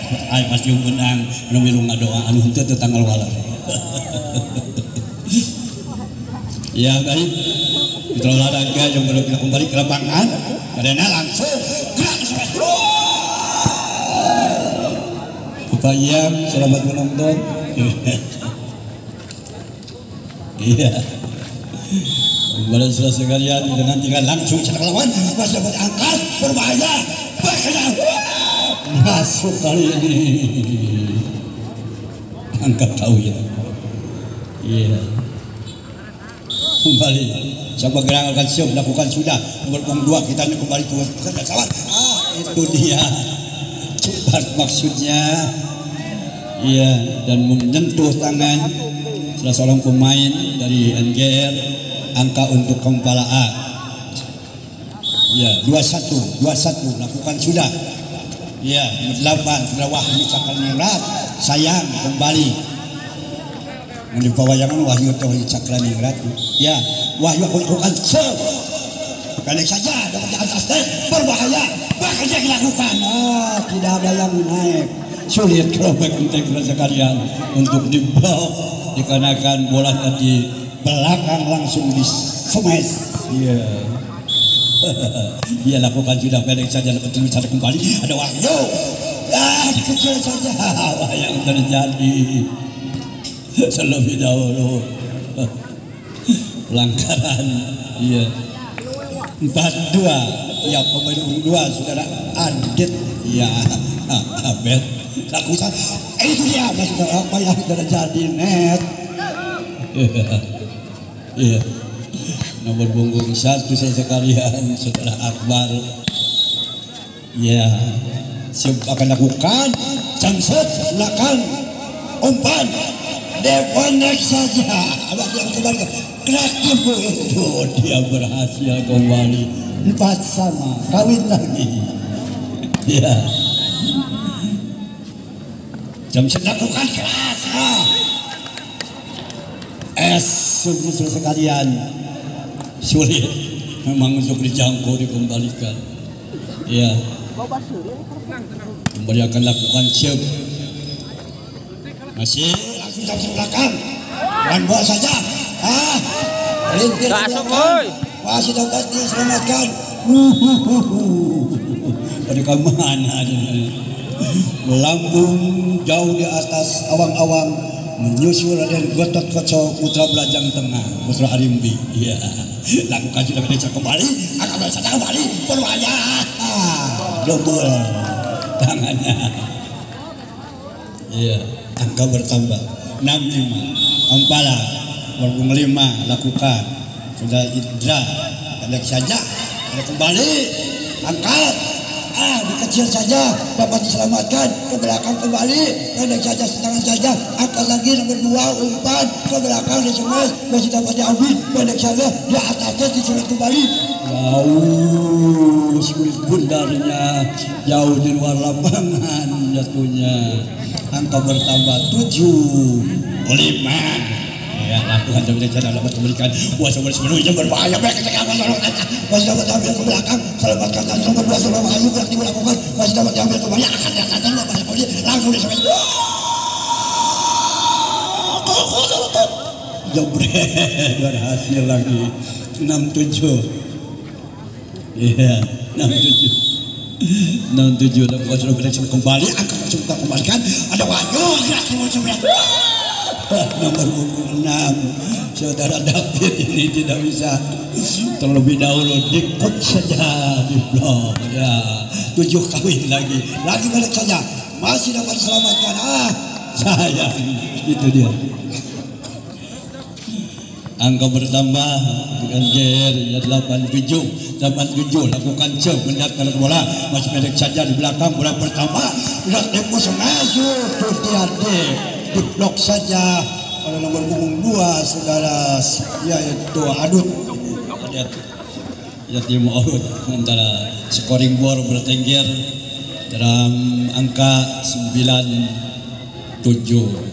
Ay pasti menang anu milu ngadoa anu henteu teu tanggal walar. Ya baik. Kita olahraga yang baru kita kembali ke lapangan. Karena langsung gerak upaya selamat menonton. Iya. Kembali saudara sekalian dengan tinggal langsung cetak lawan masih dapat angkat berbahaya. Masuk kali ini. Angkat tahu ya. Iya. Kembali coba gerak akan siap lakukan sudah nomor 2 kita kembali ke pesawat. Itu dia cepat maksudnya. Iya, dan menyentuh tangan salah seorang pemain dari NGR angka untuk Kempala A. Ya, 21 lakukan sudah. Ya, 8 sudah Wahyu Cakraningrat sayang kembali di pawayangan Wahyu Cakraningrat. Ya, Wahyu lakukan kali saja dapat di atas berbahaya bahkan yang dilakukan. Tidak ada yang naik. Sulit kalau penting sekalian untuk dibawa dikarenakan bola tadi belakang langsung di smash. Iya. Dia lakukan sudah pendek saja dapat bicara kembali. Ada Wahyu. Dikecil saja apa yang terjadi. Terlebih dahulu pelanggaran. Iya. 4-2. Ya pemain 2 saudara Adit. Ya Abed lakukan. Itu dia maksudnya apa yang terjadi net. Iya. Nomor punggung 1 sekalian saudara Akbar. Ya, akan lakukan Jamset belakang umpan deponek saja. Abang yang kembali kreatif itu dia berhasil kembali 4-4 kawin lagi. Ya, Jamset lakukan keras. Sungguh sekalian sulit memang untuk dijangkau dikembalikan. Ya, kembali akan lakukan siap. Masih langsung dari belakang dan bawa saja. Rintir belakang masih dapat diselamatkan. Dari kemana melambung jauh di atas awang-awang menyusul dan Gotot Koco Putra Belajang Tengah Putra Arimbi. Iya, lakukan sudah kembali akan saja kembali berbahaya. Double tangannya. Iya, angka bertambah 65. Kempala 25 lakukan sudah Indra pendek saja ada kembali angkat. Dikecil saja dapat diselamatkan ke belakang kembali pendek saja setengah saja angkat lagi nomor 2 umpan ke belakang di semes masih dapat diambil pendek saja di atasnya disulit kembali jauh sulit bundarnya jauh di luar lapangan jatuhnya angka bertambah 7-5. Ya, lakukan sampai saja dapat memberikan buah sepenuhnya berbahaya mereka masih dapat diambil ke belakang selamatkan dan nomor 2 sudah Wahyu gerak dilakukan masih dapat diambil kembali akan diatakan langsung disebut jebret berhasil lagi 6-7. Iya, 6-7 dan sudah berhasil kembali akan langsung kita kembalikan ada Wahyu gerak dilakukan nomor 6 saudara David ini tidak bisa terlebih dahulu dikut saja di blok ya 7 kawin lagi balik saja masih dapat diselamatkan sayang itu dia angka bertambah dengan GR ya 87 lakukan cek mendapatkan bola masih pendek saja di belakang bola bertambah gerak tempo maju Tuti di blok saja pada nomor punggung 2 saudara yaitu Adut ya tim out antara scoring board bertengger dalam angka 9-7.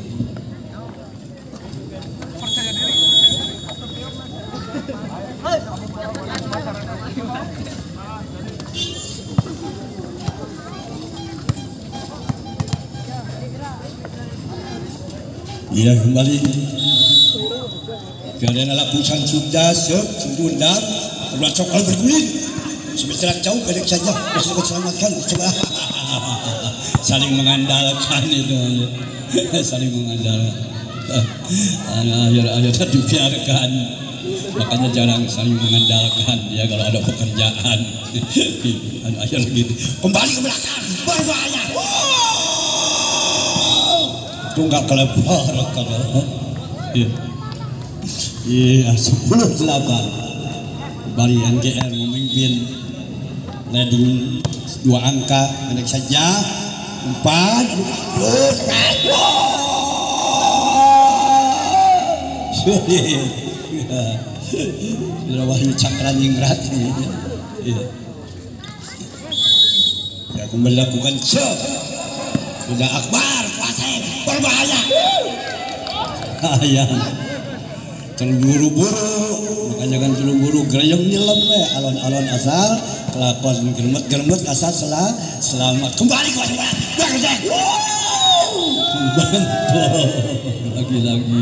Ya kembali keadaan lakukan sudah sudundang coklat berguling sebentar jauh pendek saja masih selamatkan coba saling mengandalkan itu saling mengandalkan akhir dibiarkan makanya jarang saling mengandalkan ya kalau ada pekerjaan akhir gitu kembali ke belakang berbahaya tunggal kelebar iya 10-8 kembali NGR memimpin leading 2 angka pendek saja 4 sudah Wahyu Cakraningrat ya kembali lakukan sudah Akbar kuasai berbahaya ayam terburu-buru makanya kan terburu gerayam nyelam alon-alon asal kelakuan germet asal selamat kembali ke wajah lagi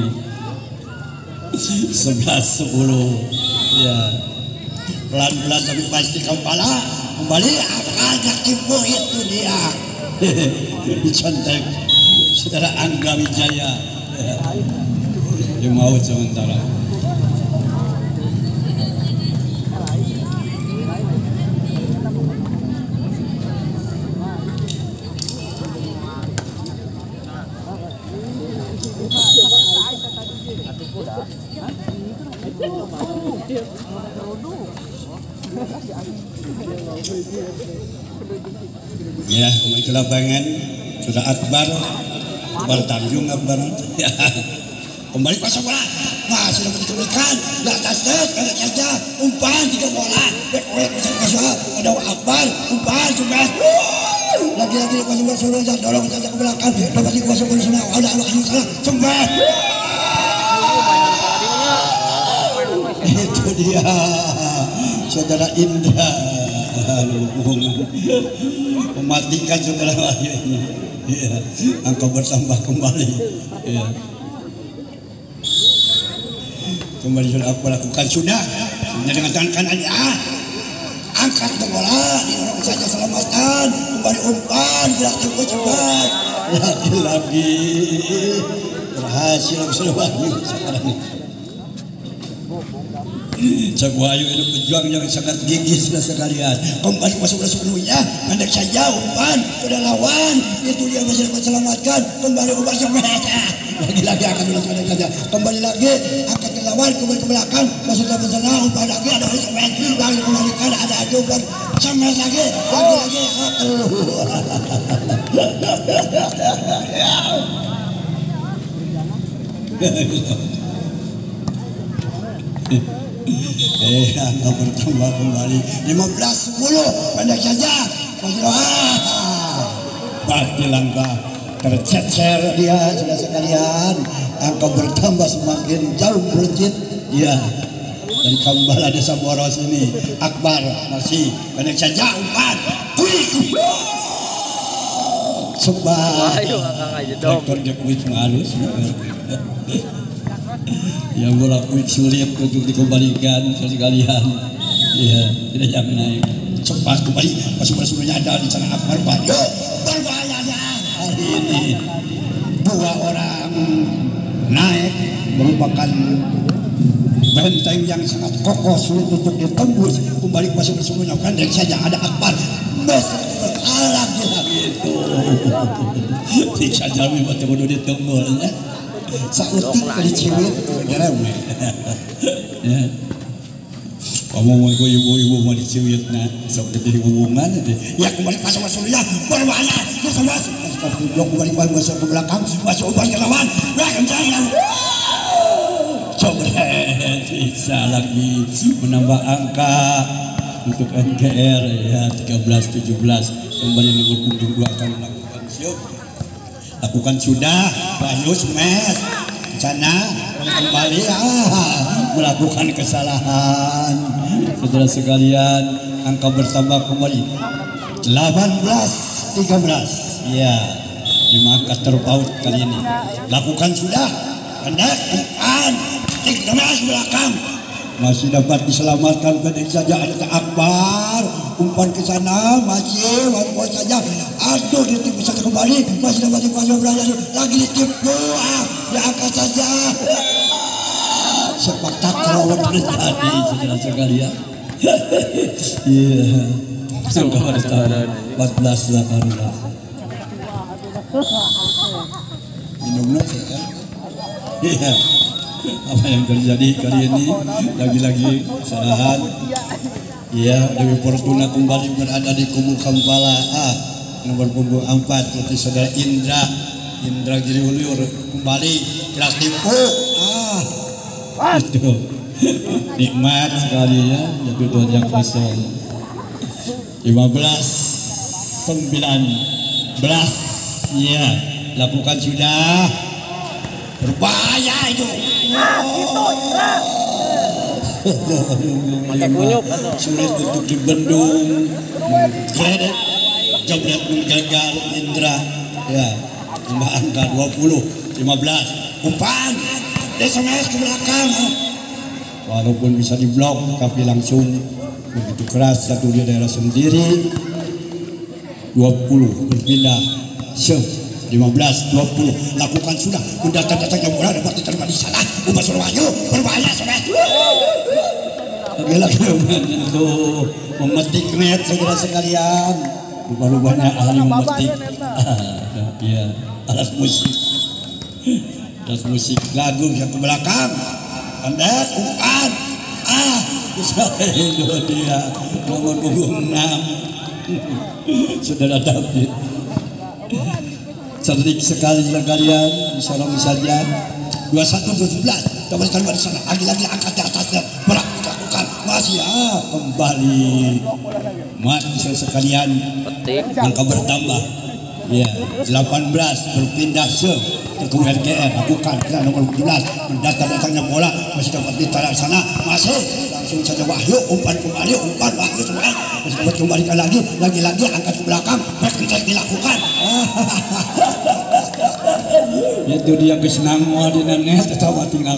11-10 ya pelan-pelan tapi pasti kepala kembali agak tipu itu dia dicontek saudara Angga Wijaya dia mau sementara ya kembali ke lapangan sudah Akbar Tanjung Akbar ya kembali pasang bola sudah ditemukan di atas net pendek saja umpan 3 bola back ada Akbar umpan coba lagi-lagi pasang bola suruh dorong saja ke belakang dapat dikuasai bola sana ada salah coba itu dia saudara Indra mematikan saudara Wahyu ya, angka bertambah kembali ya. Kembali sudah aku lakukan sudah dengan tangan kanan angkat bola didorong saja selamatkan kembali umpan gerak cepat lagi berhasil sudah Wahyu sekarang Cak Wahyu itu pejuang yang sangat gigih sudah sekalian kembali masuk sepenuhnya pendek saja umpan sudah lawan itu dia masih dapat selamatkan kembali umpan lagi-lagi akan pendek saja kembali lagi angkat ke lawan kembali ke belakang masuk dapat sana umpan lagi ada semen lagi kembalikan ada umpan semen lagi angka bertambah kembali 15-10 pendek saja pasti langkah tercecer dia sudah sekalian angka bertambah semakin jauh melejit ya dari Kambala Desa Boros ini Akbar masih pendek saja umpan sebar rekor Jokowi halus yang bola quick sulit untuk dikembalikan sekalian ya tidak yang naik cepat kembali masuk-masuknya ada di sana Akbar berbahayanya hari ini 2 orang naik merupakan benteng yang sangat kokoh sulit untuk ditembus kembali masuk-masuknya pendek saja ada Akbar besar berkalah gitu tidak jauh betul-betul ditembus sautik kali ciwit negara ya ngomong ko ibu-ibu mau diciwit na sok gede hubungan ya kembali masuk ya berbahaya masuk kembali masuk ke belakang masuk ke lawan kencang coba bisa lagi menambah angka untuk NGR ya 13-17 kembali nomor punggung 2 akan melakukan siup lakukan sudah Wahyu Smes sana kembali melakukan kesalahan saudara sekalian angka bertambah kembali 18-13 ya Dimakan terpaut kali ini. Lakukan sudah. Pendek, umpan. Kemas belakang. Masih dapat diselamatkan, pendek saja ada Akbar. Umpan ke sana, masih one saja. Aduh, ditipu saja kembali. Masih dapat dikuasai berada lagi ditipu. Diangkat saja. Spektakuler terjadi, saudara sekalian. Iya. Sampai 14-18. Minumnya kan? Iya. Apa yang terjadi kali ini? Lagi-lagi kesalahan. Iya, Dewi Fortuna kembali berada di kubu Kampala A nomor punggung 4 seperti saudara Indra Giri Ulur kembali jelas tipu. Itu nikmat sekali ya, jadi dua yang kosong. 15-19. Ya, lakukan sudah. Berbahaya itu. Sulit untuk dibendung. Kredit jabret menggagal Indra. Ya, tambah angka 20-15. Umpan SMS ke belakang. Walaupun bisa diblok, tapi langsung begitu keras satu di daerah sendiri. 20 berpindah. 15-20 lakukan sudah. Datang yang bola dapat diterima di sana. Ubah Surabaya berbahaya SMS. Lagi-lagi itu memetik net saudara sekalian. Lupa-lupanya ahli memetik. Iya, alat musik. Alat musik lagu yang ke belakang. Pendek, umpan. Itu dia nomor punggung 6. Saudara David. Cerdik sekali kalian, sorong saja. 21-17 dapat diterima di sana. Lagi-lagi angkat di atasnya. Berak dilakukan. Masih kembali. Mati sekalian. Angka bertambah. Ya, 18 berpindah ke RGR. Lakukan ke nomor 17. Mendatang-datangnya bola masih dapat ditarik sana. Masih langsung saja Wahyu umpan kembali. Umpan Wahyu semua. Masih dapat kembalikan lagi. Lagi-lagi angkat ke belakang. Back dilakukan. Itu dia kesenang mau di net ketawa tinggal.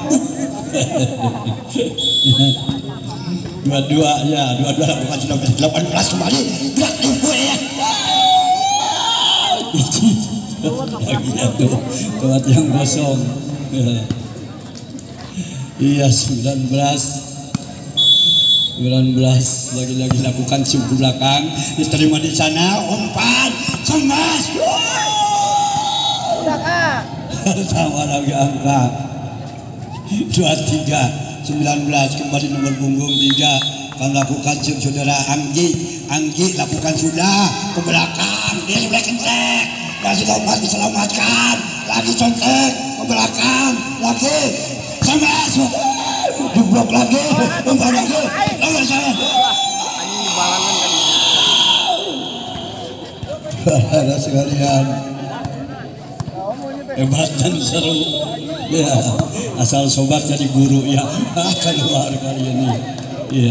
Dua-dua lakukan sudah 18 kembali. Gerak tipu ya. Lagi itu tempat yang kosong. Iya 19 lagi-lagi lakukan sub belakang diterima di sana umpan cemas sama lagi angka 23 19 kembali nomor punggung 3 akan lakukan sub saudara Anggi lakukan sudah ke belakang dia sebelah kencek masih dapat diselamatkan lagi contek ke belakang lagi cemas diblok lagi umpan lagi lawan saya ada sekalian hebat dan seru ya asal sobat jadi guru ya keluar kali ini iya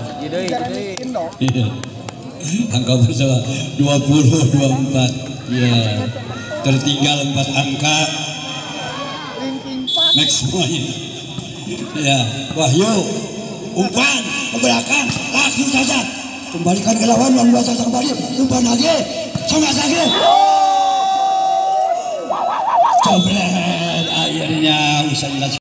angka bersama 20-24 ya tertinggal 4 angka next point ya Wahyu umpan ke belakang langsung saja kembalikan ke lawan membuat saja kembali umpan lagi sama lagi jebret akhirnya usai